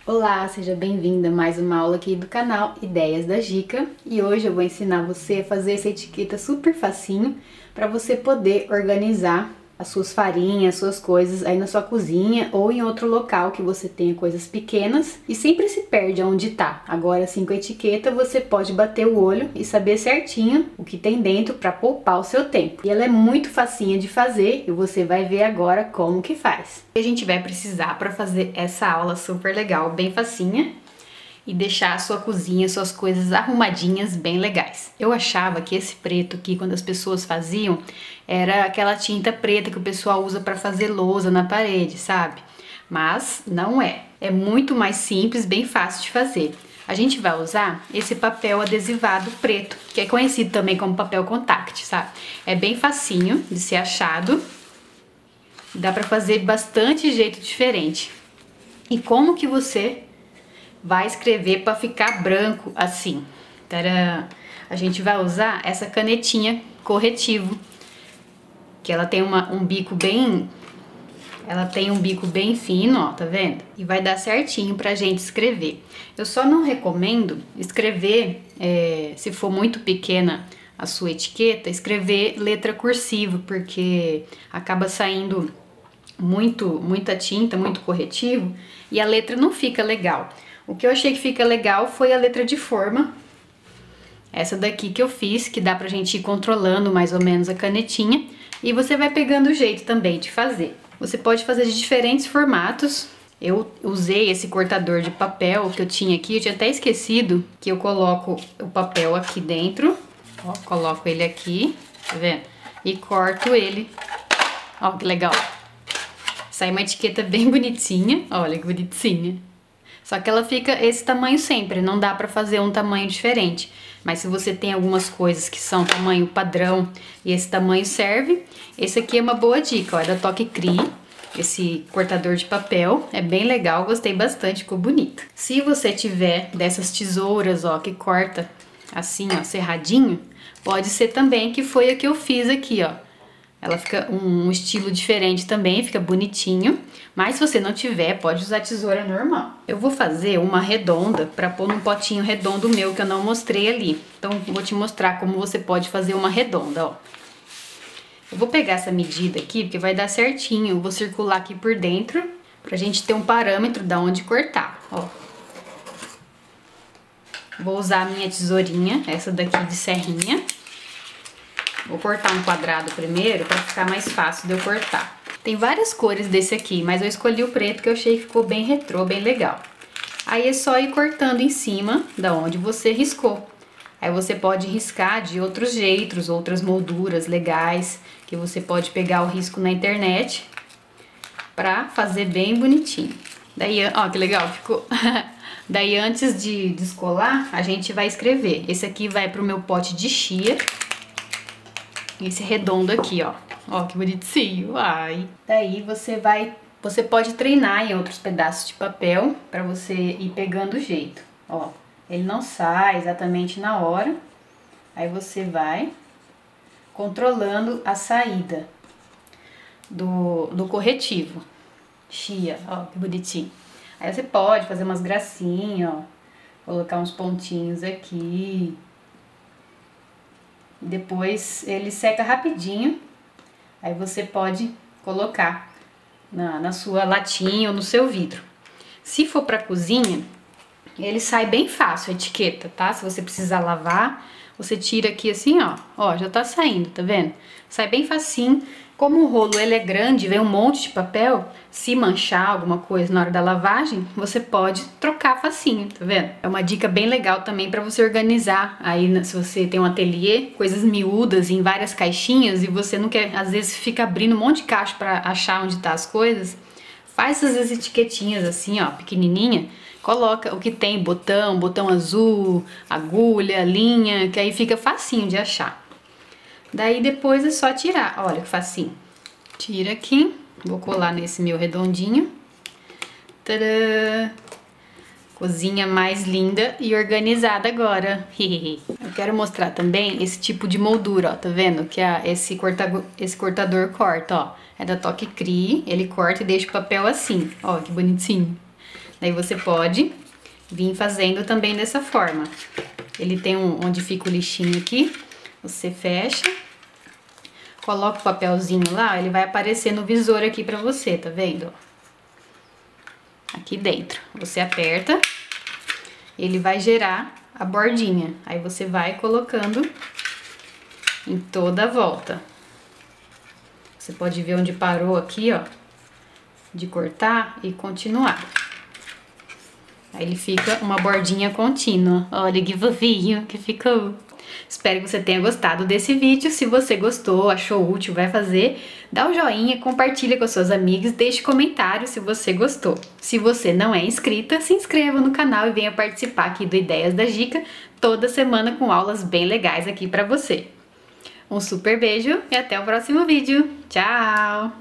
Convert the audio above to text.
Olá, seja bem-vinda a mais uma aula aqui do canal Ideias da Gica. E hoje eu vou ensinar você a fazer essa etiqueta super facinho para você poder organizar as suas farinhas, suas coisas aí na sua cozinha ou em outro local que você tenha coisas pequenas e sempre se perde aonde tá. Agora assim com a etiqueta você pode bater o olho e saber certinho o que tem dentro para poupar o seu tempo. E ela é muito facinha de fazer e você vai ver agora como que faz. A gente vai precisar para fazer essa aula super legal, bem facinha, e deixar a sua cozinha, suas coisas arrumadinhas, bem legais. Eu achava que esse preto aqui, quando as pessoas faziam, era aquela tinta preta que o pessoal usa para fazer lousa na parede, sabe? Mas não é. É muito mais simples, bem fácil de fazer. A gente vai usar esse papel adesivado preto, que é conhecido também como papel contact, sabe? É bem facinho de ser achado. Dá para fazer bastante jeito diferente. E como que você vai escrever para ficar branco assim? Tcharam! A gente vai usar essa canetinha corretivo, que ela tem um bico bem... Ela tem um bico bem fino, ó, tá vendo? E vai dar certinho pra gente escrever. Eu só não recomendo escrever, se for muito pequena a sua etiqueta, escrever letra cursiva, porque acaba saindo muita tinta, muito corretivo, e a letra não fica legal. O que eu achei que fica legal foi a letra de forma, essa daqui que eu fiz, que dá pra gente ir controlando mais ou menos a canetinha, e você vai pegando o jeito também de fazer. Você pode fazer de diferentes formatos. Eu usei esse cortador de papel que eu tinha aqui, eu tinha até esquecido que eu coloco o papel aqui dentro, ó, coloco ele aqui, tá vendo? E corto ele, ó que legal. Sai uma etiqueta bem bonitinha, olha que bonitinha. Só que ela fica esse tamanho sempre, não dá pra fazer um tamanho diferente. Mas se você tem algumas coisas que são tamanho padrão e esse tamanho serve, esse aqui é uma boa dica, ó, é da Toque Cri, esse cortador de papel, é bem legal, gostei bastante, ficou bonito. Se você tiver dessas tesouras, ó, que corta assim, ó, serradinho, pode ser também que foi a que eu fiz aqui, ó. Ela fica um estilo diferente também, fica bonitinho. Mas se você não tiver, pode usar tesoura normal. Eu vou fazer uma redonda para pôr num potinho redondo meu que eu não mostrei ali. Então, eu vou te mostrar como você pode fazer uma redonda, ó. Eu vou pegar essa medida aqui, porque vai dar certinho. Eu vou circular aqui por dentro, pra gente ter um parâmetro da onde cortar, ó. Vou usar a minha tesourinha, essa daqui de serrinha. Vou cortar um quadrado primeiro para ficar mais fácil de eu cortar. Tem várias cores desse aqui, mas eu escolhi o preto que eu achei que ficou bem retrô, bem legal. Aí é só ir cortando em cima da onde você riscou. Aí você pode riscar de outros jeitos, outras molduras legais, que você pode pegar o risco na internet pra fazer bem bonitinho. Daí, ó, que legal ficou. Daí antes de descolar, a gente vai escrever. Esse aqui vai pro meu pote de chia. Esse redondo aqui, ó. Ó, que bonitinho. Ai. Daí você pode treinar em outros pedaços de papel pra você ir pegando o jeito. Ó, ele não sai exatamente na hora. Aí você vai controlando a saída do corretivo. Chia, ó, que bonitinho. Aí você pode fazer umas gracinhas, ó. Colocar uns pontinhos aqui. Depois ele seca rapidinho, aí você pode colocar na sua latinha ou no seu vidro. Se for pra cozinha, ele sai bem fácil a etiqueta, tá? Se você precisar lavar, você tira aqui assim, ó, já tá saindo, tá vendo? Sai bem facinho. Como o rolo ele é grande, vem um monte de papel, se manchar alguma coisa na hora da lavagem, você pode trocar facinho, tá vendo? É uma dica bem legal também pra você organizar aí, se você tem um ateliê, coisas miúdas em várias caixinhas e você não quer, às vezes fica abrindo um monte de caixa pra achar onde tá as coisas, faz essas etiquetinhas assim, ó, pequenininha, coloca o que tem, botão azul, agulha, linha, que aí fica facinho de achar. Daí depois é só tirar, olha que facinho. Tira aqui, vou colar nesse meu redondinho. Tadã! Cozinha mais linda e organizada agora. Eu quero mostrar também esse tipo de moldura, ó, tá vendo? Que esse cortador corta, ó. É da Toque Cri, ele corta e deixa o papel assim, ó, que bonitinho. Daí você pode vir fazendo também dessa forma. Ele tem onde fica o lixinho aqui, você fecha, coloca o papelzinho lá, ele vai aparecer no visor aqui pra você, tá vendo? Aqui dentro, você aperta, ele vai gerar a bordinha, aí você vai colocando em toda a volta. Você pode ver onde parou aqui, ó, de cortar e continuar. Aí ele fica uma bordinha contínua. Olha que fofinho que ficou. Espero que você tenha gostado desse vídeo. Se você gostou, achou útil, vai fazer, dá um joinha, compartilha com suas amigas, deixe comentário se você gostou. Se você não é inscrita, se inscreva no canal e venha participar aqui do Ideias da Gica, toda semana com aulas bem legais aqui pra você. Um super beijo e até o próximo vídeo. Tchau!